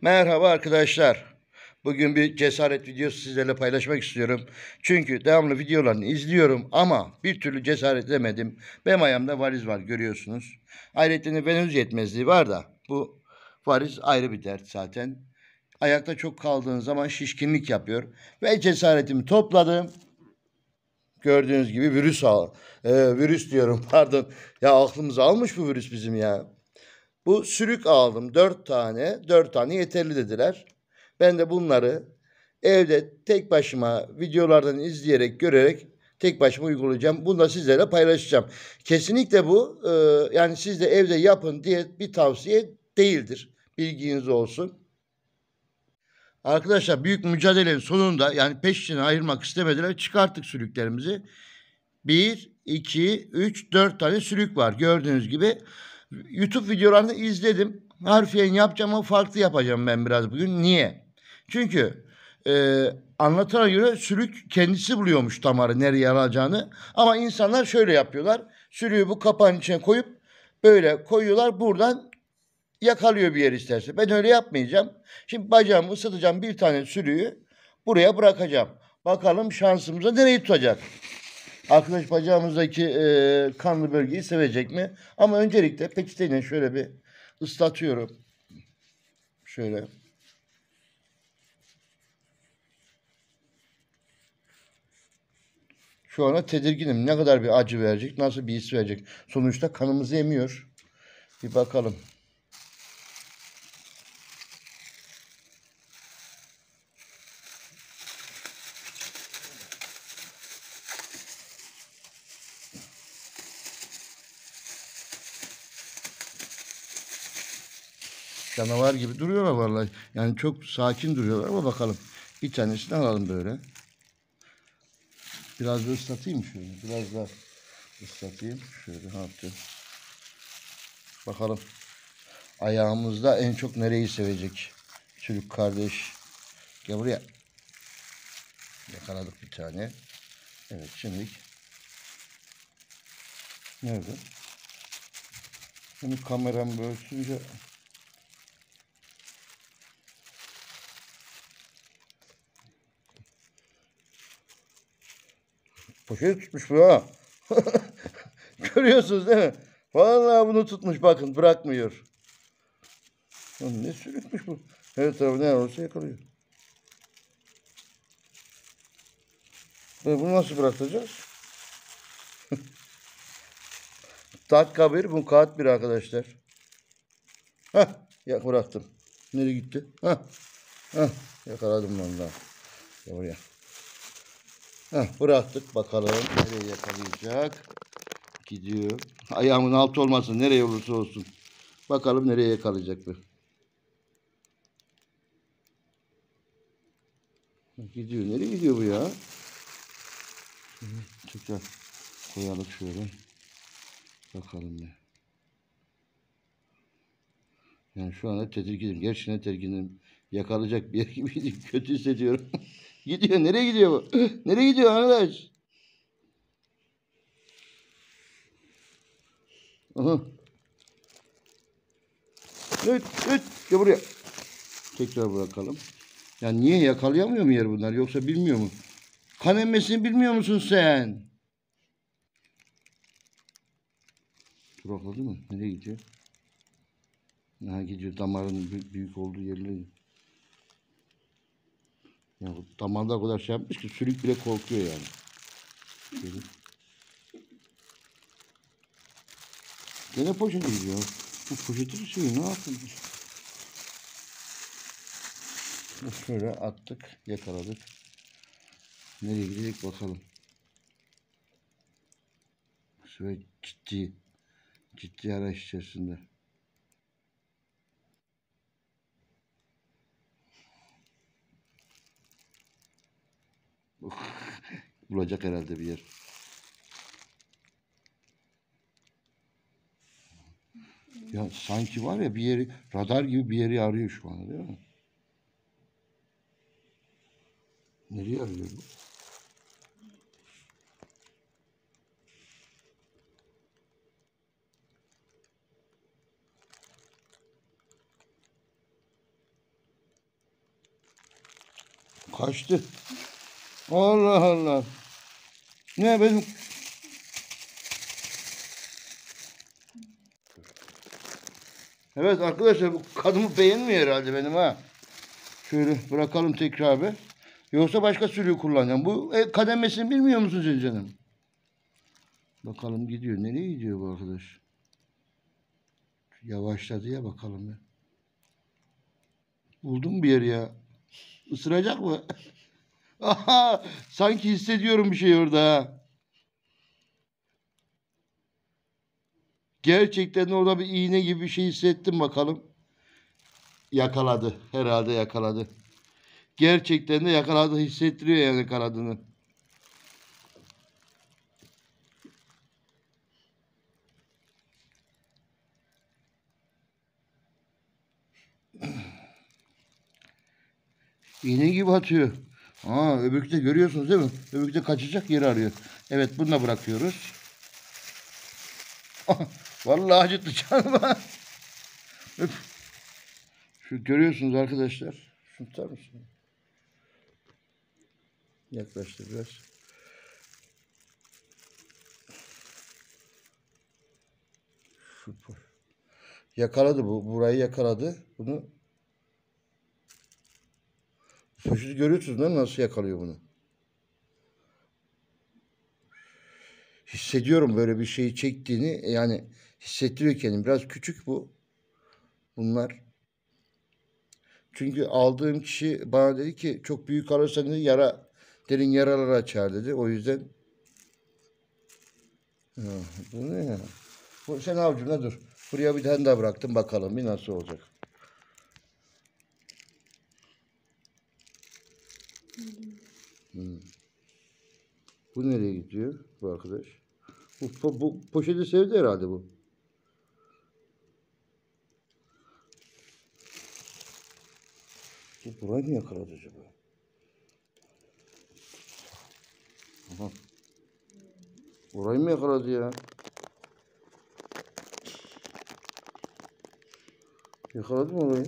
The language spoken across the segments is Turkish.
Merhaba arkadaşlar. Bugün bir cesaret videosu sizlerle paylaşmak istiyorum. Çünkü devamlı videolarını izliyorum ama bir türlü cesaret edemedim. Benim ayağımda variz var görüyorsunuz. Ayrıca venöz yetmezliği var da bu variz ayrı bir dert zaten. Ayakta çok kaldığın zaman şişkinlik yapıyor. Ve cesaretimi topladım. Gördüğünüz gibi virüs diyorum pardon. Ya aklımızı almış bu virüs bizim ya. Bu sürük aldım. 4 tane. 4 tane yeterli dediler. Ben de bunları evde tek başıma videolardan izleyerek, görerek tek başıma uygulayacağım. Bunu da sizlerle paylaşacağım. Kesinlikle bu yani siz de evde yapın diye bir tavsiye değildir. Bilginiz olsun. Arkadaşlar büyük mücadelenin sonunda yani peş içine ayırmak istemediler. Çıkarttık sürüklerimizi. 1, 2, 3, 4 tane sülük var. Gördüğünüz gibi YouTube videolarını izledim. Harfiyen yapacağım ama farklı yapacağım ben biraz bugün. Niye? Çünkü anlatana göre sülük kendisi buluyormuş damarı nereye alacağını. Ama insanlar şöyle yapıyorlar. Sülüğü bu kapağın içine koyup böyle koyuyorlar. Buradan yakalıyor bir yer isterse. Ben öyle yapmayacağım. Şimdi bacağımı ısıtacağım, bir tane sülüğü buraya bırakacağım. Bakalım şansımıza nereyi tutacak. Arkadaş bacağımızdaki kanlı bölgeyi sevecek mi? Ama öncelikle peçeteyle şöyle bir ıslatıyorum. Şöyle. Şu ana tedirginim. Ne kadar bir acı verecek, nasıl bir his verecek. Sonuçta kanımızı emiyor. Bir bakalım. Canavar gibi duruyorlar vallahi. Yani çok sakin duruyorlar ama bakalım. Bir tanesini alalım böyle. Biraz da ıslatayım şöyle. Biraz da ıslatayım. Şöyle hafif. Bakalım. Ayağımızda en çok nereyi sevecek? Çocuk kardeş. Gel buraya. Yakaladık bir tane. Evet şimdi. Nerede? Bunu kameram bölsünce poşet tutmuş bu ha. Görüyorsunuz değil mi? Vallahi bunu tutmuş bakın bırakmıyor. Lan ne sürükmüş bu? Her tarafı ne olursa yakalıyor. Bunu nasıl bırakacağız? Dakika bir, bu kağıt bir arkadaşlar. Hah, ya bıraktım. Nereye gitti? Hah, yakaladım vallahi. Ya oraya. Hah, bıraktık bakalım nereye yakalayacak. Gidiyor. Ayağımın altı olmasın nereye olursa olsun. Bakalım nereye yakalayacak bu. Gidiyor. Nereye gidiyor bu ya? Tekrar koyalım şöyle. Bakalım ne. Yani şu anda tedirginim. Gerçekten tedirginim. Yakalayacak bir yer gibiydi. Kötü hissediyorum. Gidiyor. Nereye gidiyor bu? Nereye gidiyor arkadaş? Aha. Evet, evet. Gel buraya. Tekrar bırakalım. Yani niye yakalayamıyor mu yer bunlar? Yoksa bilmiyor mu? Kan emmesini bilmiyor musun sen? Durakladı mı? Nereye gidiyor? Ha gidiyor. Damarın büyük olduğu yerlere. Ya damarda o kadar şey yapmış ki sülük bile korkuyor yani. Şöyle. Gene poşete gidiyor. Bu poşetin suyu ne yaptın? Şöyle attık, yakaladık. Nereye gidecek bakalım. Şöyle ciddi araç içerisinde. Bulacak herhalde bir yer. Ya sanki var ya bir yeri, radar gibi bir yeri arıyor şu anda değil mi? Nereye arıyor bu? Kaçtı. Allah Allah. Ne benim... Evet arkadaşlar, bu kadımı beğenmiyor herhalde benim ha. Şöyle bırakalım tekrar bir. Yoksa başka sürüyü kullanacağım. Bu kademesini bilmiyor musun sen canım? Bakalım gidiyor. Nereye gidiyor bu arkadaş? Yavaşladı ya, bakalım ya. Buldum bir yer ya. Isıracak mı? Aha, sanki hissediyorum bir şey orada ha. Gerçekten orada bir iğne gibi bir şey hissettim, bakalım. Yakaladı. Herhalde yakaladı. Gerçekten de yakaladı. Hissettiriyor yani yakaladığını. İğne gibi atıyor. Öbürkü de görüyorsunuz değil mi? Öbürkü de kaçacak yer arıyor. Evet, bunu da bırakıyoruz. Vallahi acıttı canıma. Şu görüyorsunuz arkadaşlar. Şunu tutar mısın? Yaklaştır biraz. Şu yakaladı bu. Burayı yakaladı. Bunu poşeti görüyorsunuz değil mi? Nasıl yakalıyor bunu? Hissediyorum böyle bir şeyi çektiğini. Yani hissettiriyor kendini. Biraz küçük bu. Bunlar. Çünkü aldığım kişi bana dedi ki çok büyük alırsan dedi, derin yaralar açar dedi. O yüzden bu ne ya? Bu, sen avucuna dur. Buraya bir tane daha bıraktım. Bakalım bir nasıl olacak. Bu nereye gidiyor bu arkadaş? Bu poşeti sevdi herhalde bu. Bu burayı mı yakaladı acaba? Aha. Burayı mı yakaladı ya? Yakaladı mı orayı?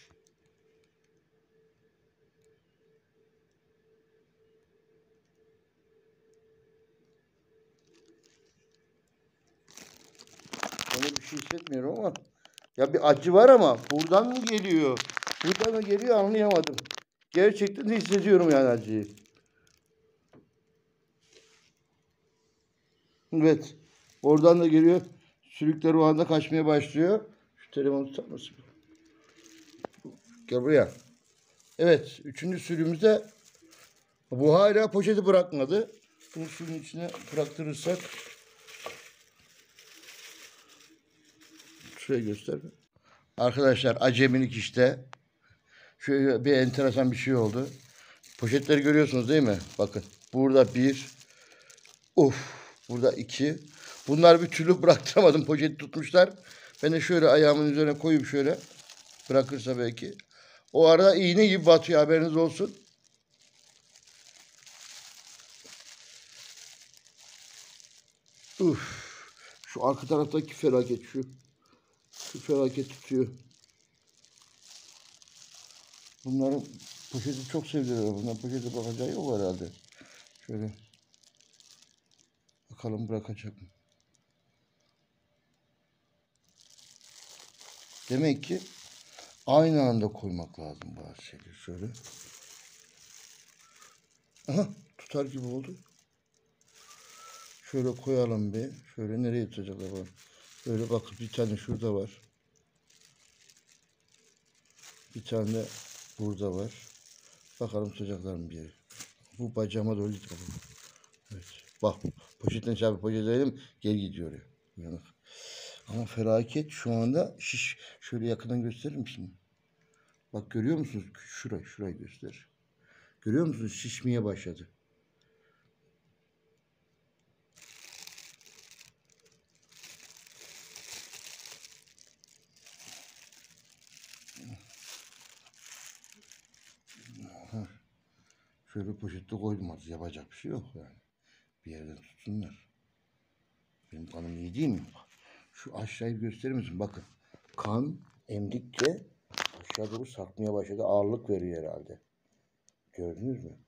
Ben bir şey hissetmiyorum ama. Ya bir acı var ama buradan mı geliyor? Buradan mı geliyor anlayamadım. Gerçekten de hissediyorum yani acıyı. Evet. Oradan da geliyor. Sülükler o anda kaçmaya başlıyor. Şu telefonu tutar mısın? Gel buraya. Evet. Üçüncü sürümüzde bu hala poşeti bırakmadı. Bunu suyun içine bıraktırırsak. Şuraya göster. Arkadaşlar acemilik işte. Şöyle bir enteresan bir şey oldu. Poşetleri görüyorsunuz değil mi? Bakın. Burada bir. Of. Burada iki. Bunlar bir türlü bıraktıramadım. Poşeti tutmuşlar. Ben de şöyle ayağımın üzerine koyup şöyle bırakırsa belki. O arada iğne gibi batıyor, haberiniz olsun. Uf. Şu arka taraftaki felaket şu. Şu felaket tutuyor. Bunların poşeti çok sevdiler. Bunların poşete bakacağı yok herhalde. Şöyle. Bakalım bırakacak mı? Demek ki aynı anda koymak lazım bazı şeyleri. Şöyle. Aha, tutar gibi oldu. Şöyle koyalım bir. Şöyle nereye tutacaklar var. Böyle bakın, bir tane şurada var. Bir tane de burada var. Bakalım tutacaklar mı bir yere. Bu bacağıma doğru gidiyor. Evet. Bak, poşetten çarpıp poşetledim. Geri gidiyor ya. Uyanık. Ama felaket şu anda şiş. Şöyle yakından gösterir misin? Bak, görüyor musunuz? Şurayı göster. Görüyor musunuz? Şişmeye başladı. Şöyle poşette koydum artık. Yapacak bir şey yok yani. Bir yerden tutsunlar. Benim kanım iyi değil mi? Şu aşağıyı gösterir misin? Bakın. Kan emdikçe aşağı doğru sarkmaya başladı. Ağırlık veriyor herhalde. Gördünüz mü?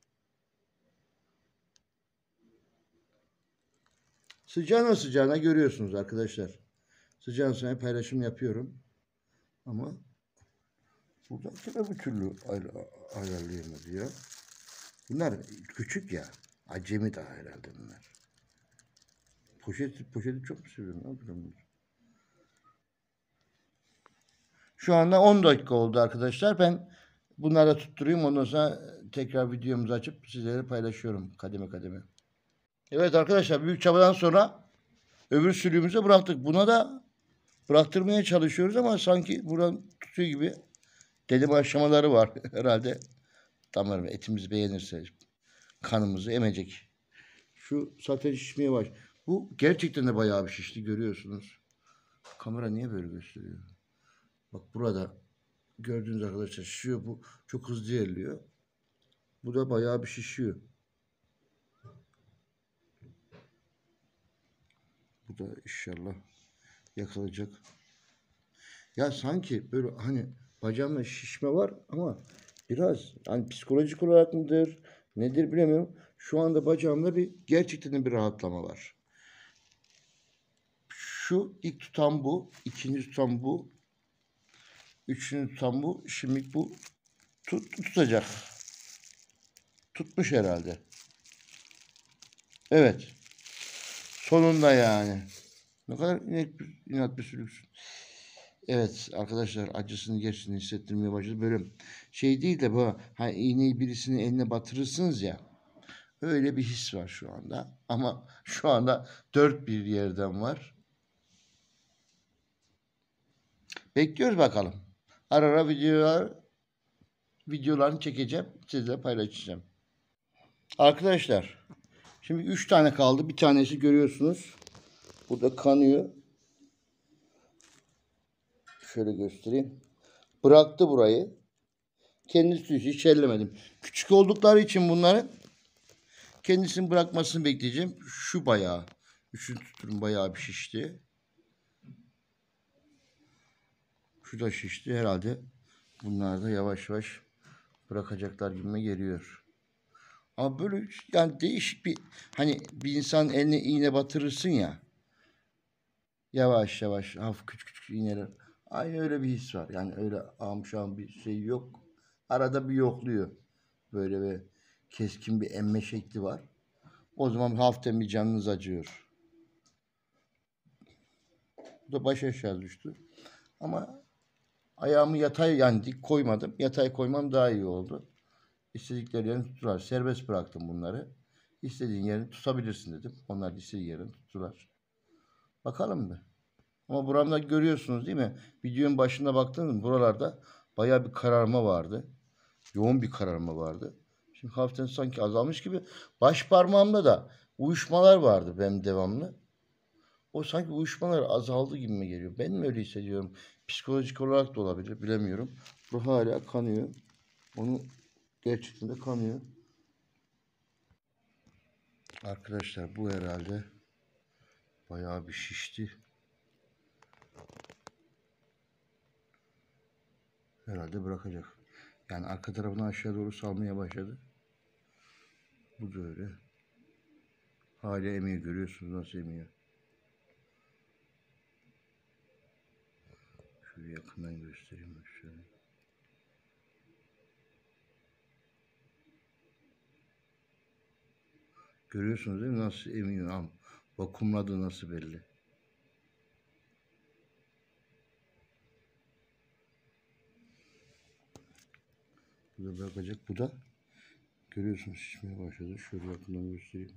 Sıcağına sıcağına görüyorsunuz arkadaşlar. Sıcağına sıcağına paylaşım yapıyorum. Ama buradakiler bir türlü ayarlayamadı ya. Bunlar küçük ya. Acemi daha herhalde bunlar. Poşeti çok mu seviyorum? Ne yapıyorum? Şu anda 10 dakika oldu arkadaşlar. Ben bunları tutturayım. Ondan sonra tekrar videomuzu açıp sizlere paylaşıyorum kademe kademe. Evet arkadaşlar, büyük çabadan sonra öbür sürüğümüzü bıraktık. Buna da bıraktırmaya çalışıyoruz ama sanki buradan tutuyor gibi. Dedim aşamaları var herhalde. Damarım etimiz beğenirse kanımızı emecek. Şu zaten şişmeye baş. Bu gerçekten de bayağı bir şişti, görüyorsunuz. Kamera niye böyle gösteriyor? Bak burada gördüğünüz arkadaşlar şişiyor. Bu çok hızlı ilerliyor. Bu da bayağı bir şişiyor. Bu da inşallah yakalayacak. Ya sanki böyle hani bacağımda şişme var ama biraz hani psikolojik olarak mıdır nedir bilemiyorum. Şu anda bacağımda gerçekten bir rahatlama var. Şu ilk tutan bu, ikinci tutan bu, üçüncü tutan bu. Şimdi bu tutacak. Tutmuş herhalde. Evet. Sonunda yani. Ne kadar inat bir sürüksün. Evet arkadaşlar, acısını gerçekten hissettirmeye başladı. Böyle şey değil de bu hani iğneyi birisinin eline batırırsınız ya. Öyle bir his var şu anda. Ama şu anda dört bir yerden var. Bekliyoruz bakalım. Ara ara videolarını çekeceğim. Sizle paylaşacağım. Arkadaşlar şimdi 3 tane kaldı. Bir tanesi görüyorsunuz. Burada kanıyor. Şöyle göstereyim. Bıraktı burayı. Kendisi hiç ellemedim. Küçük oldukları için bunların kendisini bırakmasını bekleyeceğim. Şu bayağı. Üçüncü tutum bayağı bir şişti. Şu da şişti herhalde. Bunlar da yavaş yavaş bırakacaklar gibime geliyor. Ama böyle yani değişik bir hani bir insan eline iğne batırırsın ya. Yavaş yavaş hafif küçük küçük iğneler. Aynı öyle bir his var. Yani öyle amşan bir şey yok. Arada bir yokluyor. Böyle bir keskin bir emme şekli var. O zaman hafiften bir canınız acıyor. Bu da baş aşağı düştü. Ama ayağımı yatay yani dik koymadım. Yatay koymam daha iyi oldu. İstedikleri yerini tuttular. Serbest bıraktım bunları. İstediğin yerini tutabilirsin dedim. Onlar da istediği yerini tuttular. Bakalım mı? Ama buramda görüyorsunuz değil mi? Videonun başında baktınız mı? Buralarda bayağı bir kararma vardı. Yoğun bir kararma vardı. Şimdi hafiften sanki azalmış gibi. Baş parmağımda da uyuşmalar vardı benim devamlı. O sanki uyuşmalar azaldı gibi mi geliyor? Ben mi öyle hissediyorum? Psikolojik olarak da olabilir. Bilemiyorum. Bu hala kanıyor. Onu gerçekten de kanıyor. Arkadaşlar bu herhalde bayağı bir şişti. Herhalde bırakacak. Yani arka tarafını aşağı doğru salmaya başladı. Bu da öyle. Hala emiyor, görüyorsunuz nasıl emiyor. Şöyle yakından göstereyim şöyle. Görüyorsunuz değil mi nasıl emiyor? Vakumladı nasıl belli. Bu da bırakacak. Bu da görüyorsunuz şişmeye başladı. Şöyle yakından göstereyim.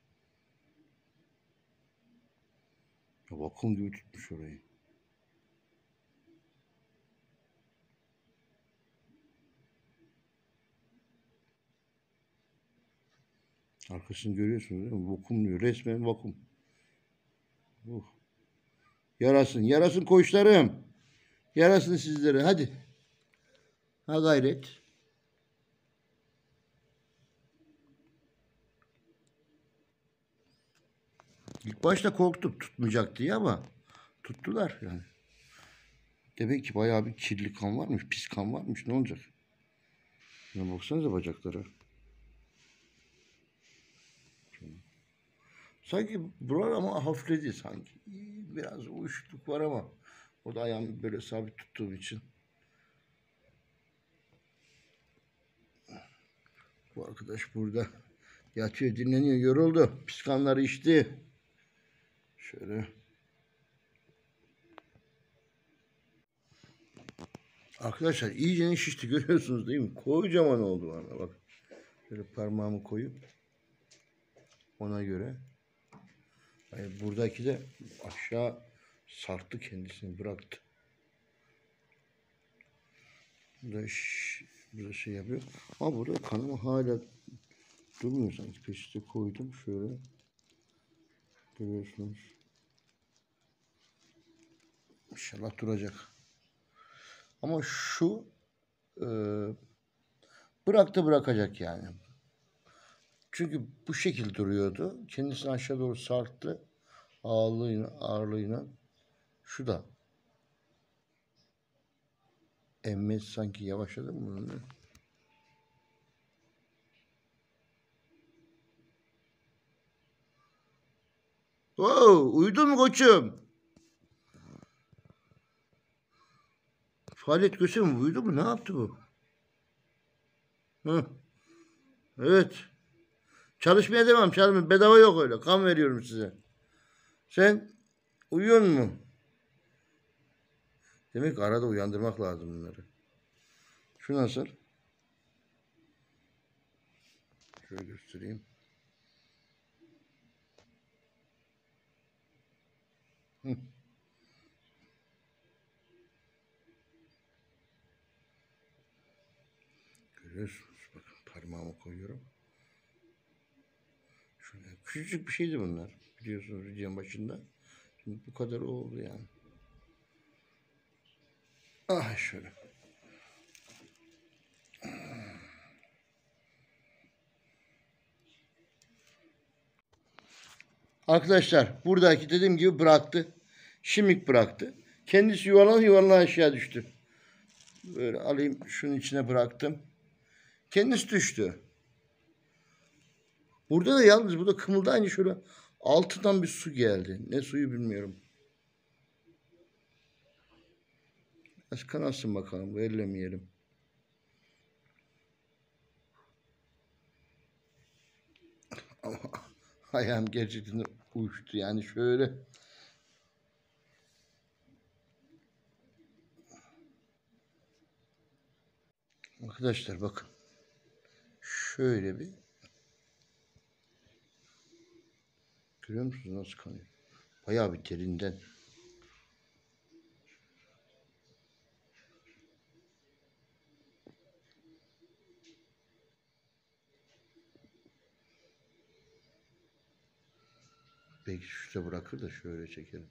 Ya, vakum gibi tutmuş orayı. Arkasını görüyorsunuz değil mi? Vakum diyor. Resmen vakum. Yarasın. Yarasın koçlarım. Yarasın sizlere. Hadi. Ha gayret. İlk başta korktum tutmayacak diye ama tuttular yani. Demek ki bayağı bir kirli kan varmış, pis kan varmış. Ne olacak? Ya baksanıza bacaklara. Sanki buralar ama hafifledi sanki. Biraz uyuşukluk var ama o da ayağımı böyle sabit tuttuğum için. Bu arkadaş burada yatıyor, dinleniyor, yoruldu. Piskanları içti. Şöyle. Arkadaşlar iyice şişti, görüyorsunuz değil mi? Kocaman oldu bana bak. Şöyle parmağımı koyup ona göre. Yani buradaki de aşağı sarktı, kendisini bıraktı. Burada şey yapıyor. Ama burada kanama hala durmuyor sanki. Peçete koydum şöyle. Görüyorsunuz. İnşallah duracak. Ama şu e, bırakacak yani. Çünkü bu şekil duruyordu. Kendisini aşağı doğru sarktı. Ağırlığıyla. Şu da emmesi sanki yavaşladı mı bunun? Wow, uyudun mu koçum? Faaliyet gösterimi uyudu mu? Ne yaptı bu? Hı. Evet. Çalışmaya devam. Çalışmaya. Bedava yok öyle. Kan veriyorum size. Sen uyuyor mu? Demek ki arada uyandırmak lazım bunları. Şu nasıl? Şöyle göstereyim. Hı. Görüyorsunuz. Bakın parmağımı koyuyorum. Şöyle küçücük bir şeydi bunlar. Biliyorsunuz videonun başında. Şimdi bu kadar oldu yani. Ah şöyle. Arkadaşlar buradaki dediğim gibi bıraktı. Şimik bıraktı. Kendisi yuvarlana aşağı düştü. Böyle alayım, şunun içine bıraktım. Kendisi düştü. Burada da yalnız burada kımıldayınca şöyle altından bir su geldi. Ne suyu bilmiyorum. Biraz kanatsın bakalım. Ellemeyelim. Ama ayağım gerçekten uyuştu. Yani şöyle. Arkadaşlar bakın. Şöyle bir. Görüyor musunuz nasıl kanıyor? Bayağı bir derinden. Belki şurada bırakır da şöyle çekelim.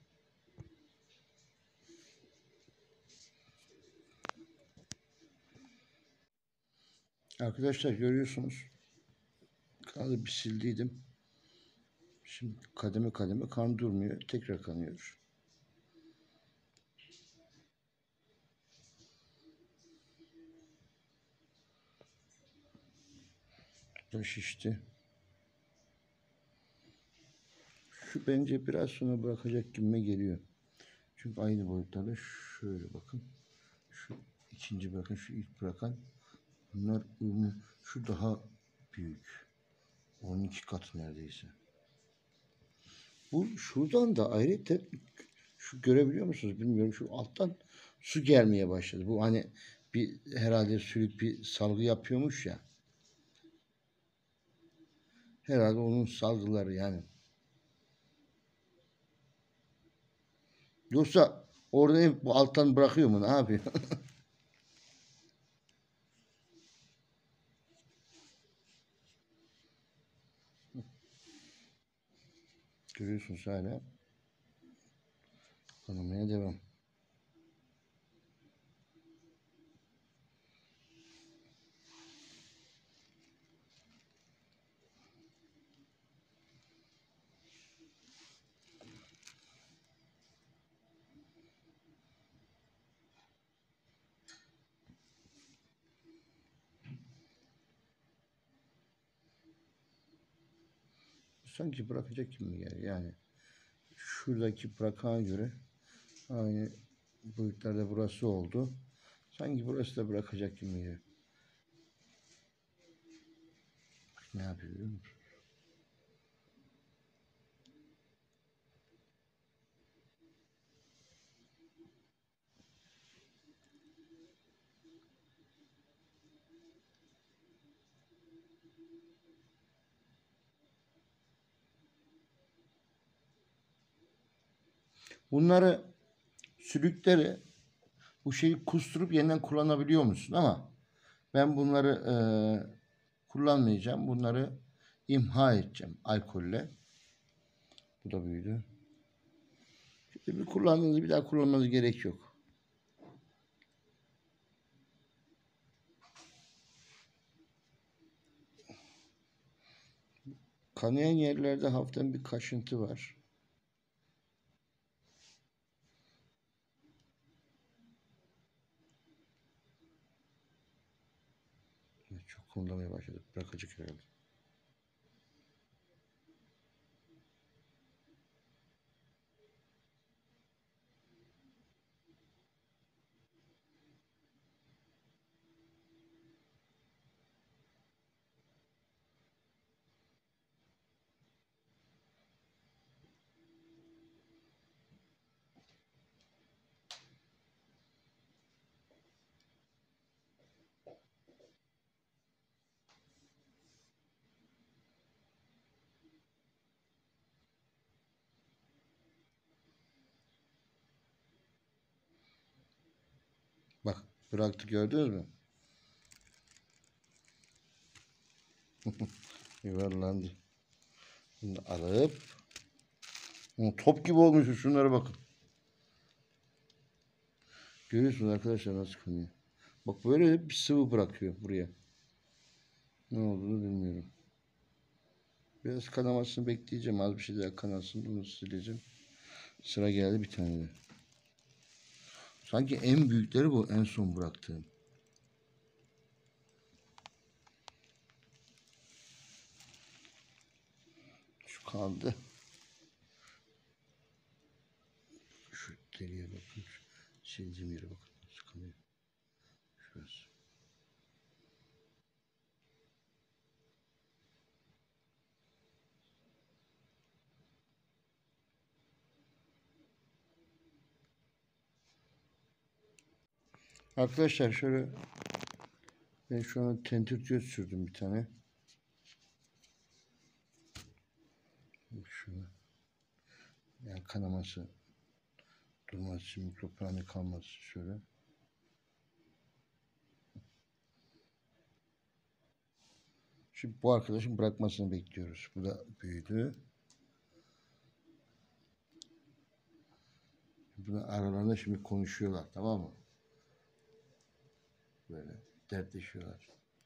Arkadaşlar görüyorsunuz. Kanalı bir sildiydim. Şimdi kademe kademe kan durmuyor. Tekrar kanıyor. Bu şişti. Şu bence biraz sonra bırakacak gibime geliyor. Çünkü aynı boyutlarda şöyle bakın. Şu ikinci bırakan, şu ilk bırakan. Bunlar uyumlu. Şu daha büyük. 12 kat neredeyse. Bu şuradan da ayrıca şu görebiliyor musunuz bilmiyorum. Şu alttan su gelmeye başladı. Bu hani bir herhalde sülük bir salgı yapıyormuş ya. Herhalde onun salgıları yani. Yoksa orada hep bu alttan bırakıyor mu? Ne yapıyor? Görüyorsunuz hala. Kanamaya devam. sanki bırakacak gibi geliyor. Yani şuradaki bırakana göre aynı boyutlarda burası oldu. Sanki burası da bırakacak gibi geliyor. Ne yapıyor biliyor musun? Bunları, sülükleri, bu şeyi kusturup yeniden kullanabiliyor musun? Ama ben bunları kullanmayacağım. Bunları imha edeceğim alkolle. Bu da büyüdü. Bir kullandığınızı bir daha kullanmanız gerek yok. Kanayan yerlerde hafiften bir kaşıntı var. Çok kullanmaya başladık. Bırakacak herhalde. Bak, bıraktı, gördünüz mü? Yuvarlandı. Bunu alıp top gibi olmuş. Şunlara bakın. Görüyorsunuz arkadaşlar nasıl kanıyor. Bak, böyle bir sıvı bırakıyor buraya. Ne olduğunu bilmiyorum. Biraz kanamasını bekleyeceğim. Az bir şey daha kanasın. Bunu sileceğim. Sıra geldi bir tane de. Sanki en büyükleri bu, en son bıraktığım. Şu kaldı. Şu deliğe bakın. Sildiğim yere bakın. Nasıl kanıyor. Şurası. Arkadaşlar şöyle, ben şu an tentür göz sürdüm bir tane. Şöyle. Yani kanaması durması için, mikroplarının kalması için şöyle. Şimdi bu arkadaşın bırakmasını bekliyoruz. Bu da büyüdü. Bunun aralarında şimdi konuşuyorlar, tamam mı? Böyle dertleşiyorlar.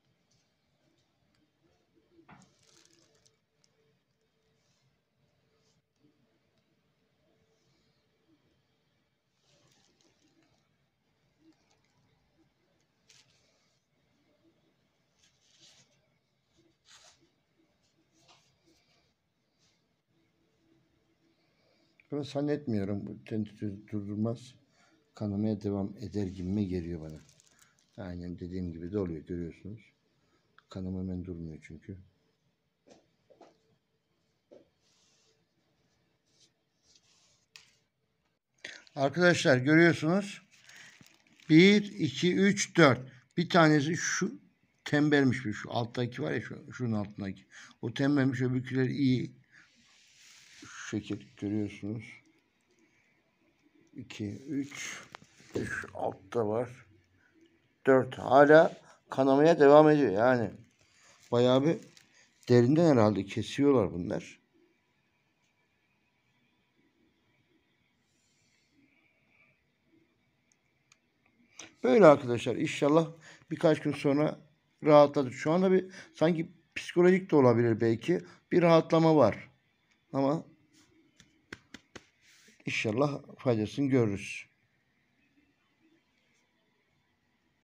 Ben zannetmiyorum bu tentür durdurmaz. Kanamaya devam eder gibime geliyor bana. Aynen dediğim gibi de oluyor, görüyorsunuz. Kanama hemen durmuyor çünkü. Arkadaşlar görüyorsunuz. 1, 2, 3, 4. Bir tanesi şu tembelmiş. Şu alttaki var ya, şunun altındaki. O tembelmiş, öbürküleri iyi. Şu şekil görüyorsunuz. 2, 3, 5 altta var. 4 hala kanamaya devam ediyor. Yani bayağı bir derinden herhalde kesiyorlar bunlar. Böyle arkadaşlar, inşallah birkaç gün sonra rahatladı. Şu anda bir sanki psikolojik de olabilir belki. Bir rahatlama var. Ama inşallah faydasını görürüz.